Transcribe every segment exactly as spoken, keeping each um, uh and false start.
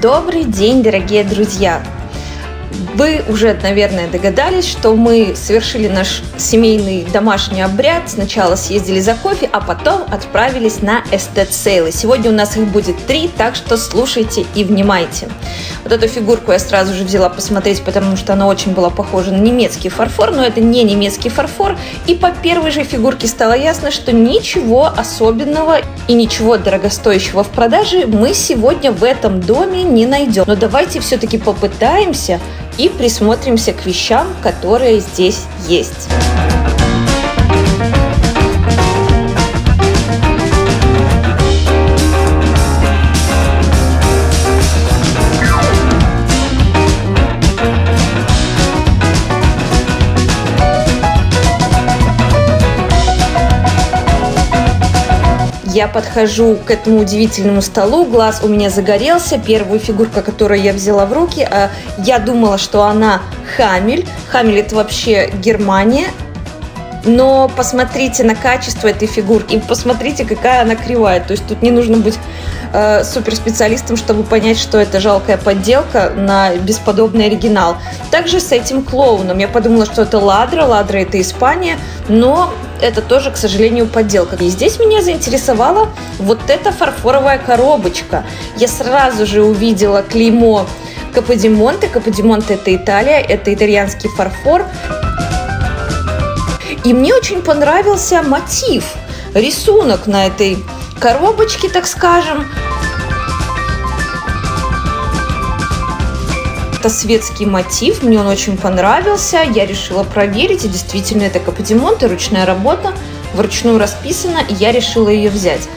Добрый день, дорогие друзья! Вы уже, наверное, догадались, что мы совершили наш семейный домашний обряд. Сначала съездили за кофе, а потом отправились на эстет-сейлы. Сегодня у нас их будет три, так что слушайте и внимайте. Вот эту фигурку я сразу же взяла посмотреть, потому что она очень была похожа на немецкий фарфор, но это не немецкий фарфор. И по первой же фигурке стало ясно, что ничего особенного и ничего дорогостоящего в продаже мы сегодня в этом доме не найдем. Но давайте все-таки попытаемся и присмотримся к вещам, которые здесь есть. Я подхожу к этому удивительному столу, глаз у меня загорелся. Первую фигурку, которую я взяла в руки, я думала, что она Хамель. Хамель — это вообще Германия. Но посмотрите на качество этой фигурки и посмотрите, какая она кривая. То есть тут не нужно быть э, суперспециалистом, чтобы понять, что это жалкая подделка на бесподобный оригинал. Также с этим клоуном. Я подумала, что это Ладра. Ладра — это Испания, но это тоже, к сожалению, подделка. И здесь меня заинтересовала вот эта фарфоровая коробочка. Я сразу же увидела клеймо Каподимонте. Каподимонте — это Италия, это итальянский фарфор. И мне очень понравился мотив, рисунок на этой коробочке, так скажем. Это светский мотив, мне он очень понравился. Я решила проверить, и действительно это Каподимонте, ручная работа, вручную расписана, и я решила ее взять.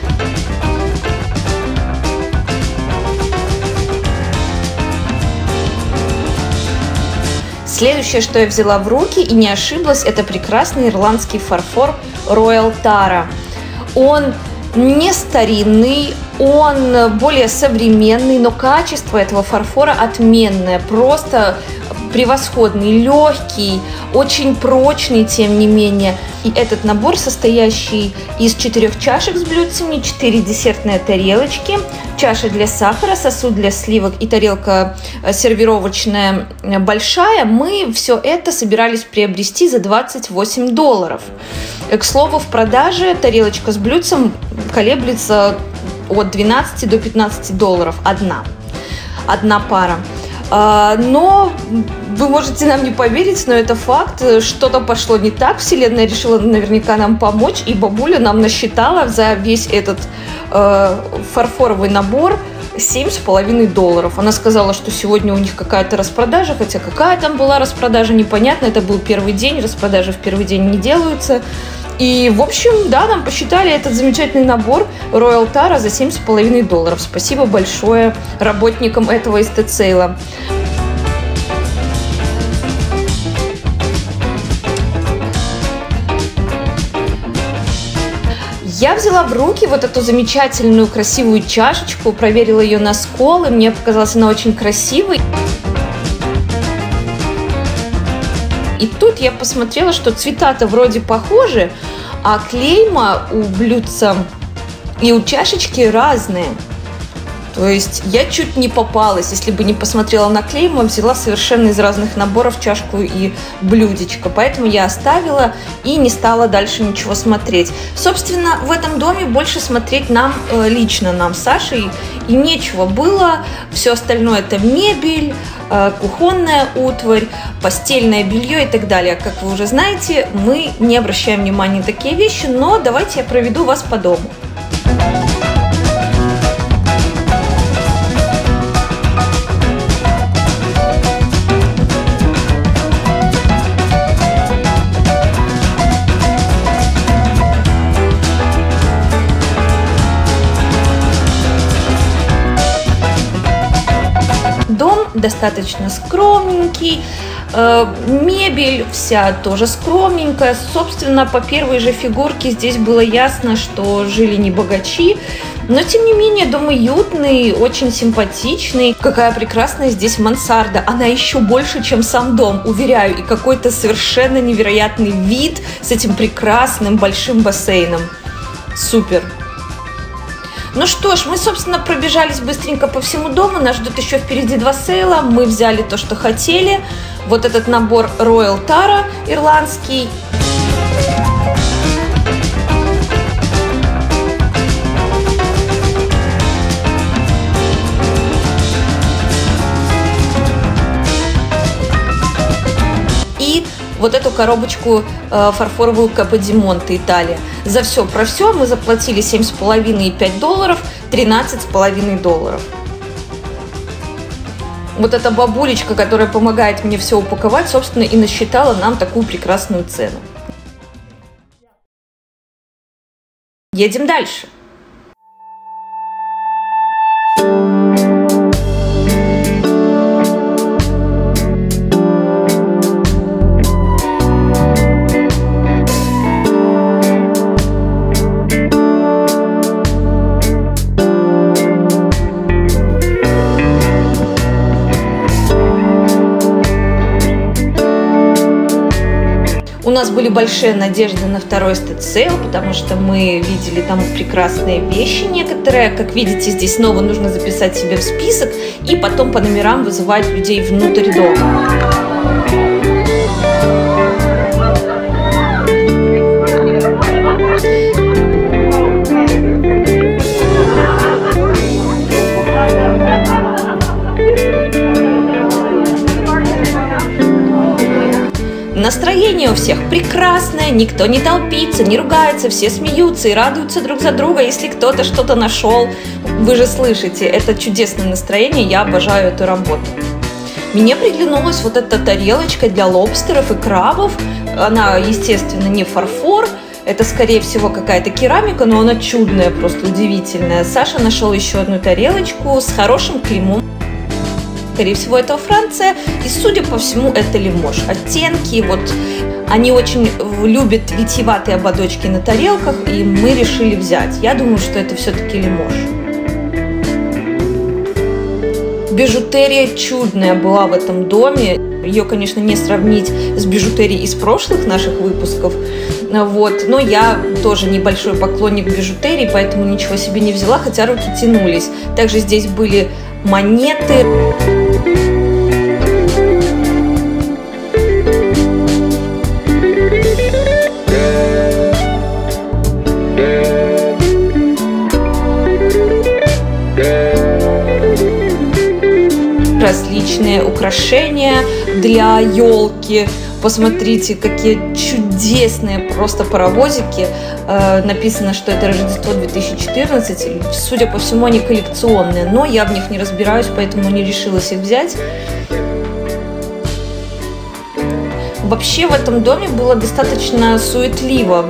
Следующее, что я взяла в руки и не ошиблась, это прекрасный ирландский фарфор Royal Tara. Он не старинный, он более современный, но качество этого фарфора отменное, просто превосходный, легкий, очень прочный, тем не менее. И этот набор, состоящий из четырех чашек с блюдцами, четыре десертные тарелочки, чаша для сахара, сосуд для сливок и тарелка сервировочная большая, мы все это собирались приобрести за двадцать восемь долларов. К слову, в продаже тарелочка с блюдцем колеблется от двенадцати до пятнадцати долларов одна, одна пара. Но вы можете нам не поверить, но это факт. Что-то пошло не так. Вселенная решила наверняка нам помочь. И бабуля нам насчитала за весь этот э, фарфоровый набор семь с половиной долларов. Она сказала, что сегодня у них какая-то распродажа. Хотя какая там была распродажа, непонятно. Это был первый день. Распродажи в первый день не делаются. И, в общем, да, нам посчитали этот замечательный набор Royal Tara за семь с половиной долларов. Спасибо большое работникам этого эстет-сейла. Я взяла в руки вот эту замечательную красивую чашечку, проверила ее на скол, и мне показалась она очень красивой. И тут я посмотрела, что цвета-то вроде похожи, а клейма у блюдца и у чашечки разные. То есть я чуть не попалась, если бы не посмотрела на клейма, взяла совершенно из разных наборов чашку и блюдечко. Поэтому я оставила и не стала дальше ничего смотреть. Собственно, в этом доме больше смотреть нам, лично нам с Сашей, и нечего было. Все остальное — это мебель, кухонная утварь, постельное белье и так далее. Как вы уже знаете, мы не обращаем внимания на такие вещи, но давайте я проведу вас по дому. Дом достаточно скромненький, э, мебель вся тоже скромненькая. Собственно, по первой же фигурке здесь было ясно, что жили не богачи. Но, тем не менее, дом уютный, очень симпатичный. Какая прекрасная здесь мансарда. Она еще больше, чем сам дом, уверяю. И какой-то совершенно невероятный вид с этим прекрасным большим бассейном. Супер! Ну что ж, мы, собственно, пробежались быстренько по всему дому. Нас ждут еще впереди два сейла. Мы взяли то, что хотели. Вот этот набор Royal Tara ирландский. И вот эту коробочку э, фарфоровую Капо ди Монте, Италия. За все про все мы заплатили семь с половиной и пять долларов, тринадцать с половиной долларов. Вот эта бабулечка, которая помогает мне все упаковать, собственно, и насчитала нам такую прекрасную цену. Едем дальше. У нас были большие надежды на второй стед-сейл, потому что мы видели там прекрасные вещи некоторые. Как видите, здесь снова нужно записать себе в список и потом по номерам вызывать людей внутрь дома. Настроение у всех прекрасное, никто не толпится, не ругается, все смеются и радуются друг за друга, если кто-то что-то нашел. Вы же слышите, это чудесное настроение, я обожаю эту работу. Мне приглянулась вот эта тарелочка для лобстеров и крабов. Она, естественно, не фарфор, это, скорее всего, какая-то керамика, но она чудная, просто удивительная. Саша нашел еще одну тарелочку с хорошим клеймом. Скорее всего, это Франция, и, судя по всему, это Лимож. Оттенки, вот, они очень любят витиеватые ободочки на тарелках, и мы решили взять. Я думаю, что это все-таки Лимож. Бижутерия чудная была в этом доме. Ее, конечно, не сравнить с бижутерией из прошлых наших выпусков, вот. Но я тоже небольшой поклонник бижутерии, поэтому ничего себе не взяла, хотя руки тянулись. Также здесь были монеты. Различные украшения для елки. Посмотрите, какие чудесные просто паровозики. Э, написано, что это Рождество две тысячи четырнадцать. Судя по всему, они коллекционные, но я в них не разбираюсь, поэтому не решилась их взять. Вообще в этом доме было достаточно суетливо.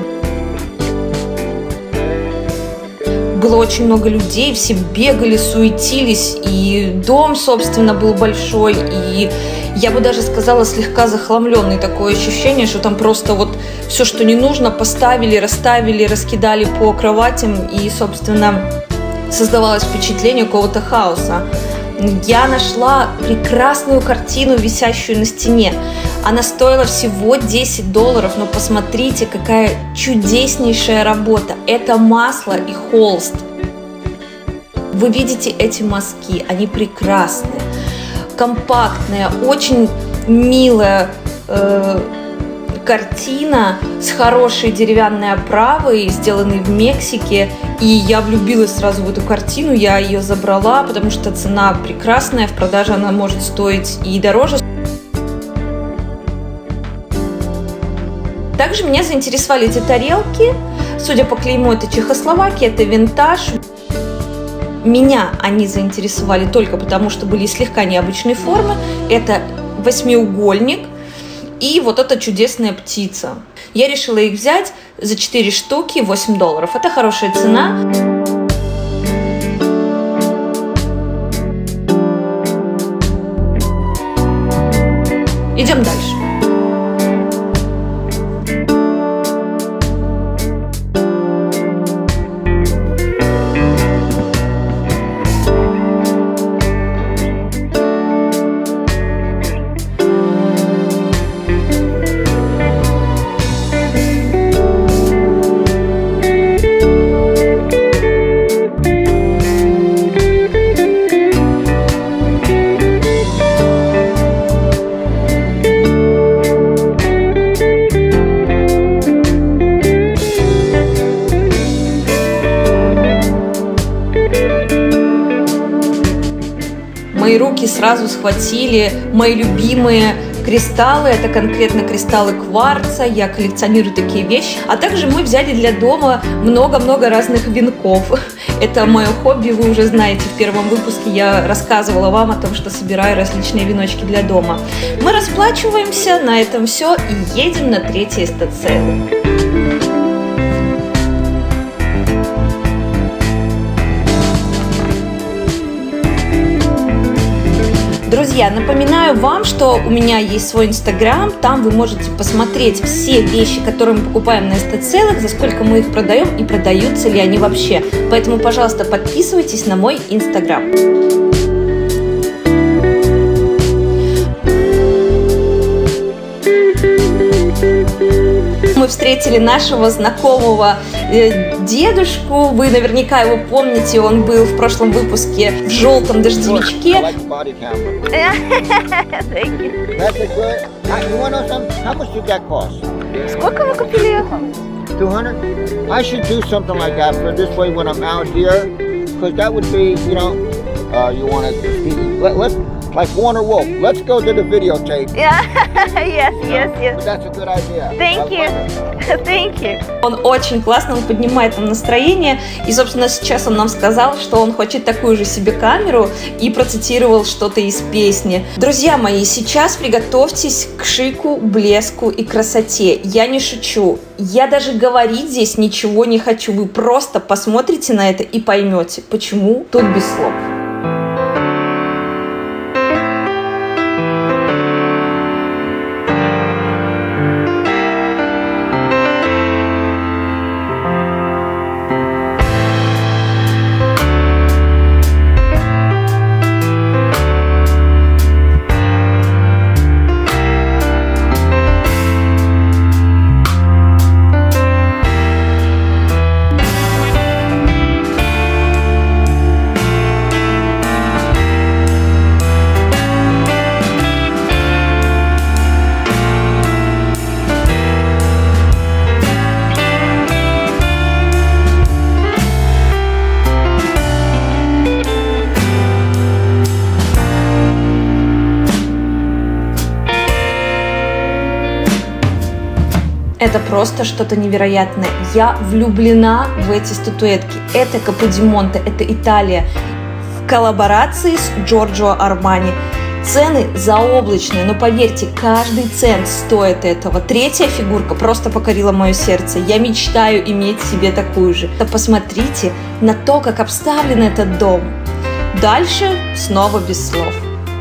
Было очень много людей, все бегали, суетились, и дом, собственно, был большой, и я бы даже сказала, слегка захламленный. Такое ощущение, что там просто вот все, что не нужно, поставили, расставили, раскидали по кроватям, и, собственно, создавалось впечатление какого-то хаоса. Я нашла прекрасную картину, висящую на стене. Она стоила всего десять долларов, но посмотрите, какая чудеснейшая работа. Это масло и холст. Вы видите эти мазки, они прекрасные, компактная, очень милая э, картина с хорошей деревянной оправой, сделанной в Мексике. И я влюбилась сразу в эту картину, я ее забрала, потому что цена прекрасная, в продаже она может стоить и дороже. Также меня заинтересовали эти тарелки. Судя по клейму, это Чехословакия, это винтаж. Меня они заинтересовали только потому, что были слегка необычной формы. Это восьмиугольник и вот эта чудесная птица. Я решила их взять за четыре штуки, восемь долларов. Это хорошая цена. Идем дальше. руки сразу схватили мои любимые кристаллы, это конкретно кристаллы кварца, я коллекционирую такие вещи. А также мы взяли для дома много-много разных венков. Это мое хобби, вы уже знаете, в первом выпуске я рассказывала вам о том, что собираю различные веночки для дома. Мы расплачиваемся, на этом все и едем на третий СТЦ. Друзья, напоминаю вам, что у меня есть свой инстаграм, там вы можете посмотреть все вещи, которые мы покупаем на СТЦ, за сколько мы их продаем и продаются ли они вообще. Поэтому, пожалуйста, подписывайтесь на мой инстаграм. Мы встретили нашего знакомого э, дедушку, вы наверняка его помните, он был в прошлом выпуске в желтом дождевичке. Сколько вы купили? two hundred? I should do something like that for this way when I'm out here, because that would be, you know, uh, you want to, let, let's, like Warner Wolf, let's go to the videotape. Yeah, yes, yes, yes. But that's a good idea. Thank you, thank you. Он очень классно, он поднимает нам настроение, и, собственно, сейчас он нам сказал, что он хочет такую же себе камеру, и процитировал что-то из песни. Друзья мои, сейчас приготовьтесь к шику, блеску и красоте. Я не шучу. Я даже говорить здесь ничего не хочу. Вы просто посмотрите на это и поймете, почему тут без слов. Это просто что-то невероятное. Я влюблена в эти статуэтки. Это Каподимонте, это Италия. В коллаборации с Джорджо Армани. Цены заоблачные, но поверьте, каждый цент стоит этого. Третья фигурка просто покорила мое сердце. Я мечтаю иметь себе такую же. Да посмотрите на то, как обставлен этот дом. Дальше снова без слов.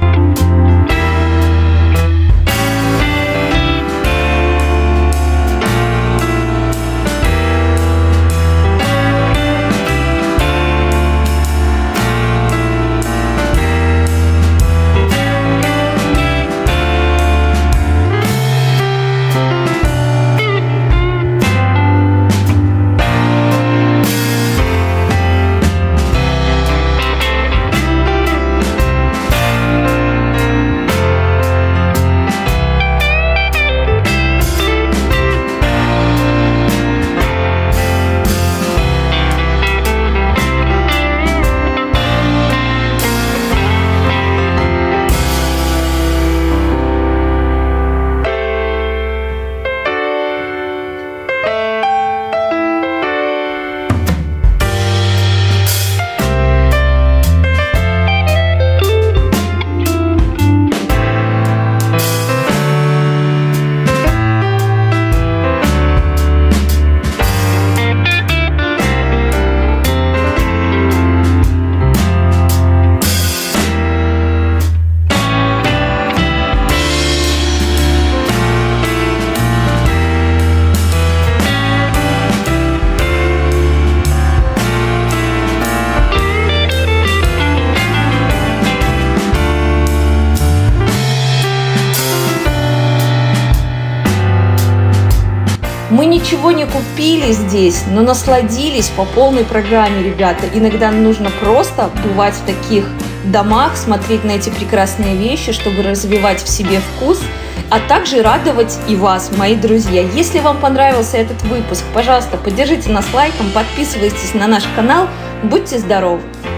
Мы ничего не купили здесь, но насладились по полной программе, ребята. Иногда нужно просто бывать в таких домах, смотреть на эти прекрасные вещи, чтобы развивать в себе вкус, а также радовать и вас, мои друзья. Если вам понравился этот выпуск, пожалуйста, поддержите нас лайком, подписывайтесь на наш канал. Будьте здоровы!